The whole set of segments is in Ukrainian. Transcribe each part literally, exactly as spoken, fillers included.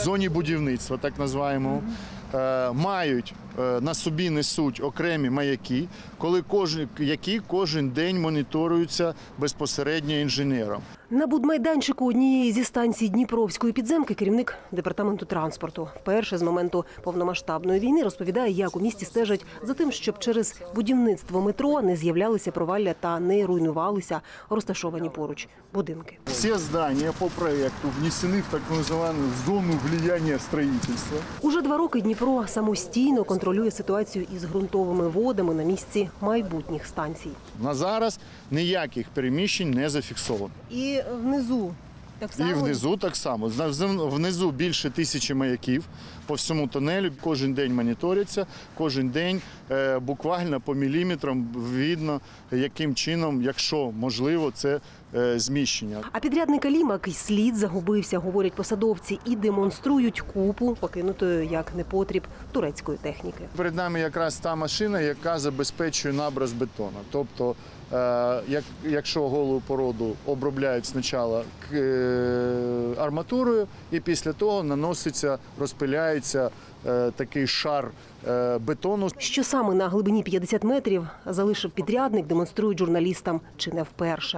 зоні будівництва, так називаємо, мають на собі несуть окремі маяки, коли кожен, які кожен день моніторуються безпосередньо інженером. На будмайданчику однієї зі станцій Дніпровської підземки керівник департаменту транспорту вперше з моменту повномасштабної війни розповідає, як у місті стежать за тим, щоб через будівництво метро не з'являлися провалля та не руйнувалися розташовані поруч будинки. Всі здання по проєкту внесені в так звану зону влияння будівництва. Уже два роки Дніпро самостійно контролює ситуацію із ґрунтовими водами на місці майбутніх станцій. На зараз ніяких переміщень не зафіксовано. І внизу так само? І внизу так само. Внизу більше тисячі маяків по всьому тунелю. Кожен день моніториться, кожен день буквально по міліметрам видно, яким чином, якщо можливо, це зміщення. А підрядника «Лімак» й слід загубився, говорять посадовці, і демонструють купу покинутої як непотріб турецької техніки. Перед нами якраз та машина, яка забезпечує наброс бетону. Тобто, якщо голу породу обробляють спочатку арматурою, і після того наноситься, розпиляється такий шар бетону. Що саме на глибині п'ятдесят метрів залишив підрядник, демонструють журналістам чи не вперше.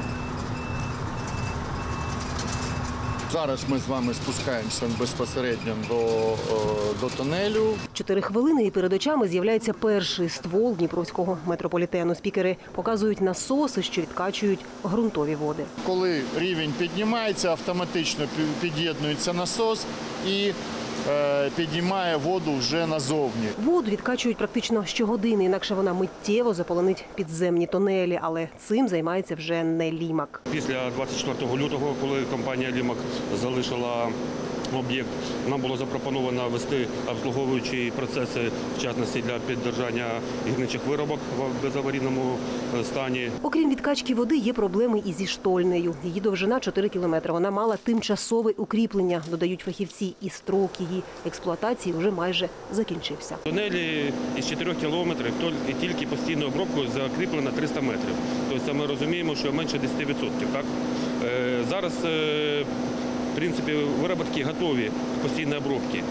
Зараз ми з вами спускаємося безпосередньо до, до тунелю. Чотири хвилини і перед очами з'являється перший ствол Дніпровського метрополітену. Спікери показують насоси, що відкачують ґрунтові води. Коли рівень піднімається, автоматично під'єднується насос і піднімає воду вже назовні. Воду відкачують практично щогодини, інакше вона миттєво заполонить підземні тунелі. Але цим займається вже не «Лімак». Після двадцять четвертого лютого, коли компанія «Лімак» залишила об'єкт, нам було запропоновано вести обслуговуючі процеси, в частності для підтримання гірничих виробок в безаварійному стані. Окрім відкачки води, є проблеми і зі штольнею. Її довжина чотири кілометри. Вона мала тимчасове укріплення, додають фахівці, і строк її експлуатації вже майже закінчився. В тунелі із чотирьох кілометрів тільки постійною обробкою закріплено триста метрів. Тобто ми розуміємо, що менше десяти відсотків. Так? Зараз в принципі, виробітки готові до постійної обробки.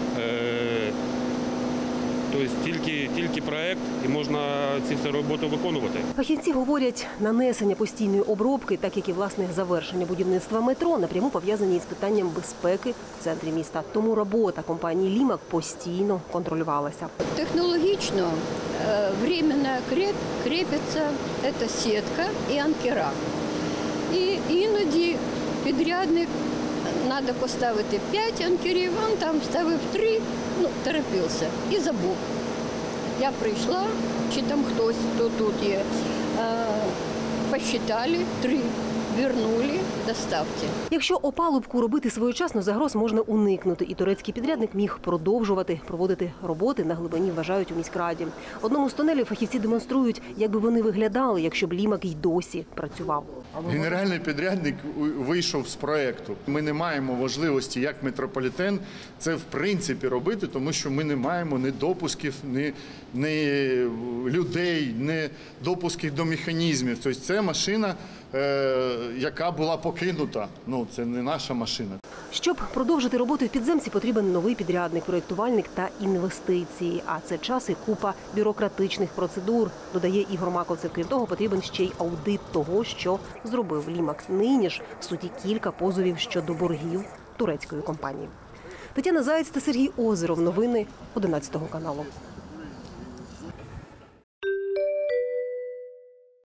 Тобто тільки, тільки проєкт і можна цю всю роботу виконувати. Фахівці говорять, нанесення постійної обробки, так як і власне завершення будівництва метро, напряму пов'язані із питанням безпеки в центрі міста. Тому робота компанії «Лімак» постійно контролювалася. Технологічно временно крепиться ця сітка і анкера. І іноді підрядник треба поставити п'ять анкерів, він там ставив три, ну, торопився і забув. Я прийшла, чи там хтось, хто тут є, посчитали три, вернули, доставте. Якщо опалубку робити своєчасно, загроз можна уникнути. І турецький підрядник міг продовжувати проводити роботи на глибині, вважають у міськраді. Одному з тунелів фахівці демонструють, як би вони виглядали, якщо б «Лімак» й досі працював. Генеральний підрядник вийшов з проєкту. Ми не маємо можливості, як метрополітен, це в принципі робити, тому що ми не маємо ні допусків, ні, ні людей, ні допусків до механізмів. Тобто це машина, яка була покинута. Ну, це не наша машина. Щоб продовжити роботу в підземці, потрібен новий підрядник, проєктувальник та інвестиції. А це час і купа бюрократичних процедур, додає Ігор Маковцев. Крім того, потрібен ще й аудит того, що зробив «Лімак». Нині ж в суді кілька позовів щодо боргів турецької компанії. Тетяна Заєць та Сергій Озеров. Новини одинадцятого каналу.